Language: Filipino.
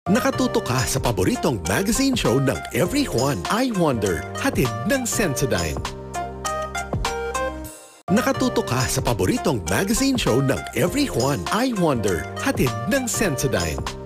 Nakatuto ka sa paboritong magazine show ng Every Juan, I Wonder, hatid ng Sensodyne. Nakatuto ka sa paboritong magazine show ng Every Juan, I Wonder, hatid ng Sensodyne.